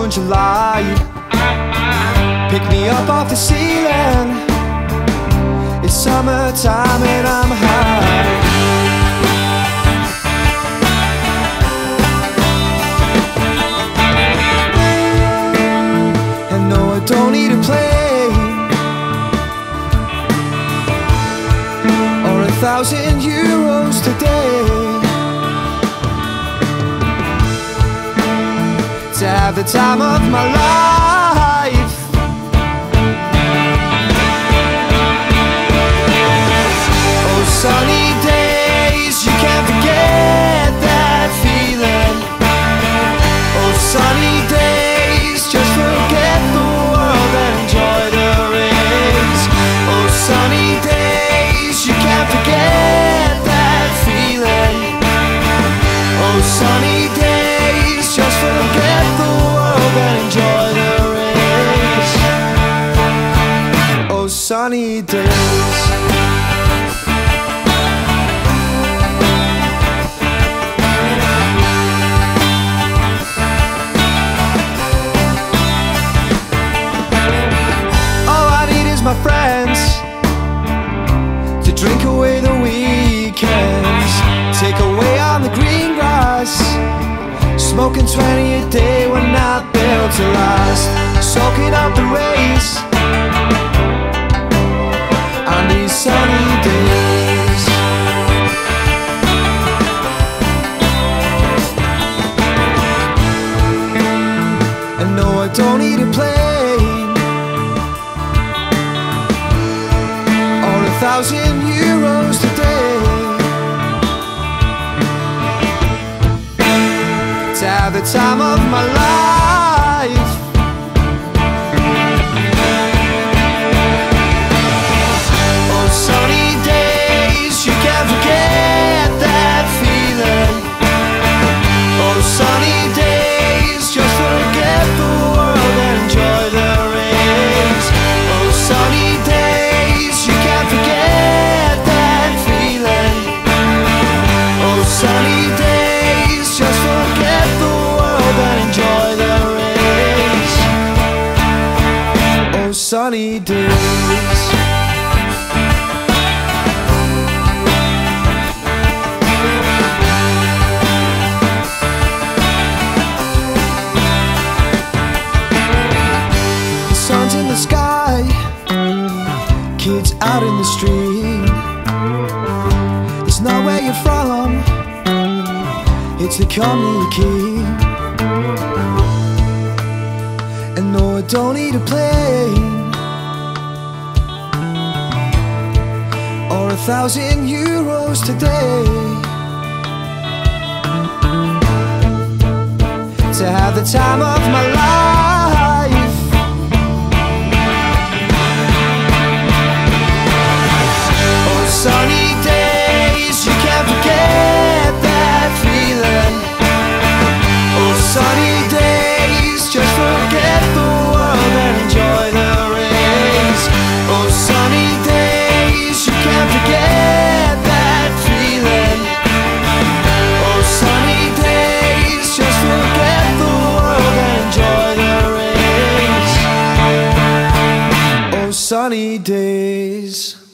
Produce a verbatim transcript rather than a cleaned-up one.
in July. Pick me up off the ceiling. It's summertime and I'm high. And no, I don't need a plane or a thousand euros today to have the time of my life. Oh, sunny days, you can't forget that feeling. Oh, sunny days, just forget the world and enjoy the rays. Oh, sunny days, you can't forget that feeling. Oh, sunny days, just forget the world and enjoy the rays. Oh, sunny days. My friends to drink away the weekends, take away on the green grass, smoking twenty a day, we're not built to last, soaking up the rays on these sunny days. And no, I don't need a plane thousand euros today to have the time of my life. Oh, sunny days, you can't forget that feeling. Oh, sunny days, just forget the world and enjoy the rays. Oh, sunny days, you can't forget that feeling. Oh, sunny days, just forget the world and enjoy the rays. Oh, sunny days. The sun's in the sky, kids out in the street. It's not where you're from, it's the company you keep. And no, I don't need a plane or a thousand euros today to have the time of my life. Oh, sunny days, you can't forget that feeling. Oh, sunny days, just forget the world and enjoy the rays. Oh, sunny days, you can't forget that feeling. Oh, sunny days, just forget the world and enjoy the rays. Oh, sunny days.